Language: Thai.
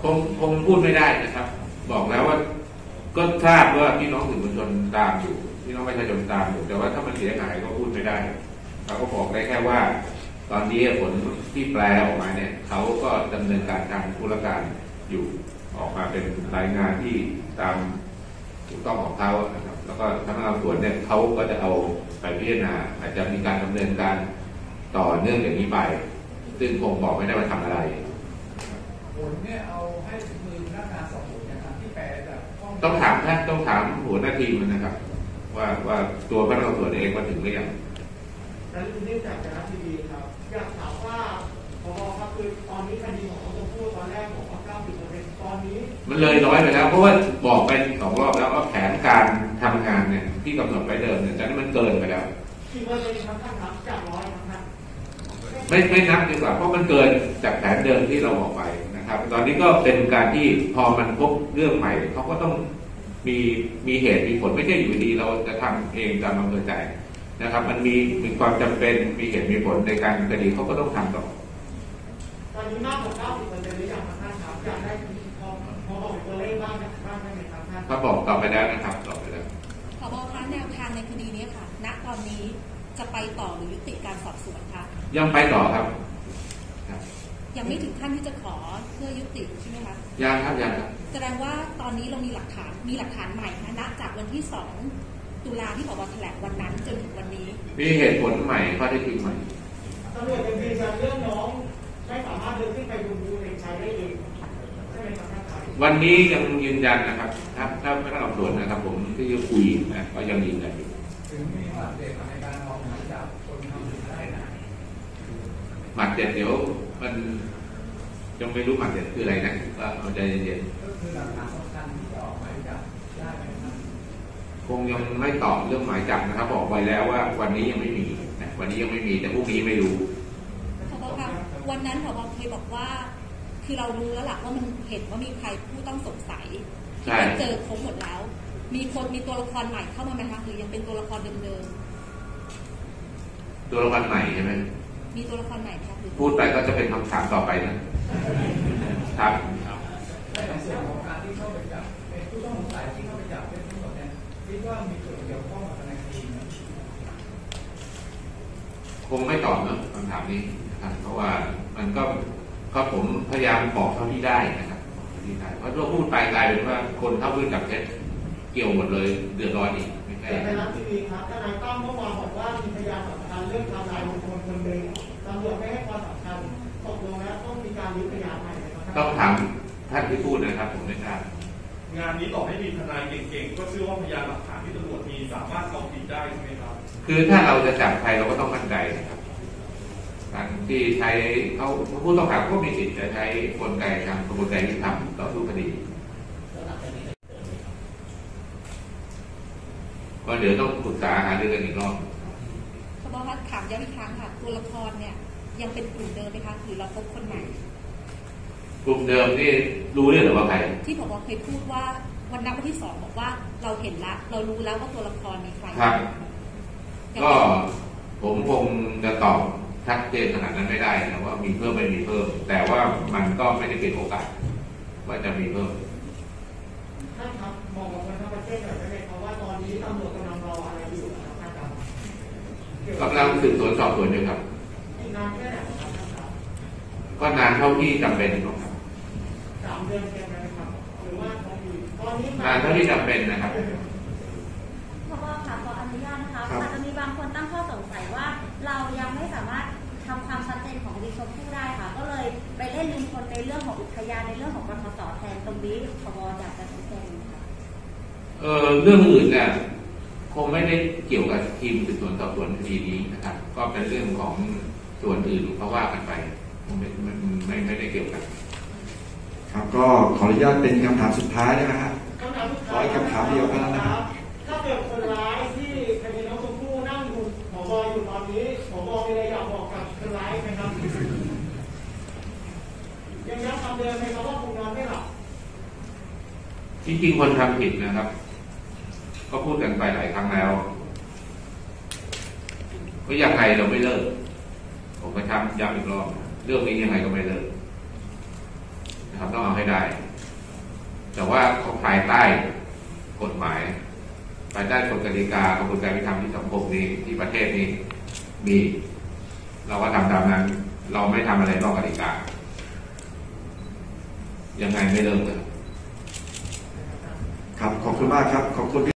คงพูดไม่ได้นะครับบอกแล้วว่าก็ทราบว่าพี่น้องสื่อมวลชนตามอยู่พี่น้องประชาชนตามอยู่แต่ว่าถ้ามันเสียหายก็พูดไม่ได้เราก็บอกได้แค่ว่าตอนนี้ผลที่แปลออกมาเนี่ยเขาก็ดำเนินการทางธุรการอยู่ออกมาเป็นรายงานที่ตามถูกต้องของเขานะครับแล้วก็พนักงานสอบสวนเนี่ยเขาก็จะเอาไปพิจารณาอาจจะมีการดำเนินการต่อเนื่องอย่างนี้ไปซึ่งคงบอกไม่ได้ว่าทำอะไรผลเนี่ยเอาให้ถึงมือพนักงานสอบสวนนะครับที่แปลจากต้องถามท่านต้องถามหัวหน้าทีมนะครับว่าตัวพนักงานสอบสวนเองมาถึงหรือยังนั้นเนื่องจากการทีวีครับอยากถามว่าพอครับคือตอนนี้คดีของน้องชมพู่ตอนแรกบอกว่า 90% ตอนนี้มันเลยร้อยไปแล้วเพราะว่าบอกไป2 รอบแล้วว่าแผนการทำงานเนี่ยที่กำหนดไว้เดิมเนี่ยจากนั้นมันเกินไปแล้วกี่เปอร์เซ็นต์ครับท่านครับจาก100ครับไม่นับดีกว่าเพราะมันเกินจากแผนเดิมที่เราบอกไปนะครับตอนนี้ก็เป็นการที่พอมันพบเรื่องใหม่เขาก็ต้องมีเหตุมีผลไม่ใช่อยู่ดีเราจะทำเองตามอำเภอใจนะครับมันมีความจำเป็นมีเหตุมีผลในการคดีเขาก็ต้องทำต่อตอนนี้มากกว่า 90% หรือยังท่านครับอยากได้พอบอกตัวเลขบ้างได้ไหมครับท่านเขาบอกตอบไปแล้วนะครับตอบไปแล้วผบ.คะแนวทางในคดีนี้ค่ะณตอนนี้จะไปต่อหรือยุติการสอบสวนคะยังไปต่อครับยังไม่ถึงขั้นที่จะขอเพื่อยุติใช่ไหมคะยังครับแสดงว่าตอนนี้เรามีหลักฐานใหม่นะณจากวันที่2 ตุลาที่ผบ.แถลงวันนั้นจนถึงวันนี้มีเหตุผลใหม่ข้อเท็จจริงใหม่ตำรวจยังยืนยันเรื่องน้องไม่สามารถเดินขึ้นไปบนภูเหล็กไฟได้เองใช่ไหมครับท่านครับวันนี้ยังยืนยันนะครับถ้าพนักงานสอบสวนนะครับผมที่จะคุยนะก็ยังยืนยันอยู่ถึงมีหลักเด็ดในการออกหมายจับคนทำผิดได้นะหมัดเด็ดเดี๋ยวมันยังไม่รู้หมัดเด็ดคืออะไรนะก็เอาใจเย็นๆก็คือหลักฐานสำคัญที่จะออกหมายจับได้ไหมครับคงยังไม่ตอบเรื่องหมายจับนะครับบอกไว้แล้วว่าวันนี้ยังไม่มีนะวันนี้ยังไม่มีแต่พรุ่งนี้ไม่รู้ผบ.ครับวันนั้นผบ.เคยบอกว่าคือเรารู้แล้วหลักว่ามันเห็นว่ามีใครผู้ต้องสงสัยที่เจอครบหมดแล้วมีตัวละครใหม่เข้ามาไหมคะหรือยังเป็นตัวละครเดิมๆตัวละครใหม่ใช่ไหมมีตัวละครใหม่ครับพูดไปก็จะเป็นคำถามต่อไปนะครับในส่วนของการที่เข้าไปจับเป็นผู้ต้องสงสัยที่เข้าไปจับเป็นทั้งหมดเนี่ยคิดว่ามีส่วนเกี่ยวข้องกับในคดีไหมคงไม่ตอบนะคำถามนี้นะครับเพราะว่ามันก็ผมพยายามบอกเท่าที่ได้นะครับเพราะถ้าพูดไปกลายเป็นว่าคนเข้าพื้นจับเท็จเกี่ยวหมดเลยเดือดร้อนอีกไม่ใช่ในรัฐทีวีครับทนายตั้มเมื่อวานบอกว่ามีพยานสำคัญเรื่องทำลายบุคคลคนหนึ่งตำรวจไม่ให้ความสำคัญตกลงแล้วต้องมีการยึดพยานใหม่ต้องถามท่านที่พูดนะครับผมไม่ทราบงานนี้ต่อให้มีทนายเก่งๆก็เชื่อว่าพยานหลักฐานที่ตำรวจมีสามารถเอาผิดได้ใช่ไหมครับคือถ้าเราจะจับใครเราก็ต้องมั่นใจนะครับการที่ใช้เขาผู้ต้องหาก็มีสิทธิ์จะใช้กลไกทางกระบวนการยุติธรรมต่อสู้คดีก็เดี๋ยวต้องปรึกษาหารือกันอีกรอบผบ.คะถามย้ำอีกครั้งค่ะตัวละครเนี่ยยังเป็นกลุ่มเดิมไหมคะหรือเราพบคนใหม่กลุ่มเดิมที่รู้หรือว่าใครที่ผบ.เคยพูดว่าวันที่2บอกว่าเราเห็นแล้วเรารู้แล้วว่าตัวละครมีใครครับก็ผมคงจะตอบชัดเจนขนาดนั้นไม่ได้นะว่ามีเพิ่มไม่มีเพิ่มแต่ว่ามันก็ไม่ได้เป็นโอกาสว่าจะมีเพิ่มท่านครับมองว่าทั้งประเทศแบบนี้เพราะว่าตอนนี้ตำรวจกำลังรออะไรอยู่ครับท่านครับกำลังสืบสวนสอบสวนอยู่ครับนานแค่ไหนครับก็นานเท่าที่จำเป็นครับ 3 เดือนเต็มไหมครับหรือว่าตอนนี้นานเท่าที่จำเป็นนะครับผบ.ค่ะขออนุญาตนะคะอาจจะมีบางคนตั้งข้อสงสัยว่าเรายังไม่สามารถทำความชัดเจนของคดีชมพู่ได้ค่ะก็เลยไปเล่นลิงคนในเรื่องของอุทยานในเรื่องของปทส.แทนตรงนี้ผบ.อยากจะชี้แจงค่ะเรื่องอื่นเนี่ยคงไม่ได้เกี่ยวกับทีมสืบสวนสอบสวนคดีนี้นะครับก็เป็นเรื่องของส่วนอื่นเพราะว่ากันไปไม่ได้เกี่ยวกันครับก็ขออนุญาตเป็นคำถามสุดท้ายได้ไหมครับขออีกคำถามเดียวกันนะครับถ้าเกิดคนร้ายที่คดีน้องชมพู่นั่งอยู่ผบ.อยู่ตอนนี้ผบ.มีอะไรอยากบอกกับคนร้ายไหมครับยังย้ำคำเดิมไหมครับว่าคงนอนไม่หลับจริงๆคนทำผิดนะครับก็พูดกันไปหลายครั้งแล้วก็ยังไงเราไม่เลิกผมก็ย้ำอีกรอบเรื่องนี้ยังไงก็ไม่เลิกนะครับต้องเอาให้ไม่ได้ แต่ว่าเขาภายใต้กฎหมายภายใต้กฎกติกากระบวนการยุติธรรมที่สังคมนี้ที่ประเทศนี้มีเราก็ทำตามนั้น เราไม่ทำอะไรนอกกติกายังไงไม่เลิกเลยครับขอบคุณมากครับขอบคุณ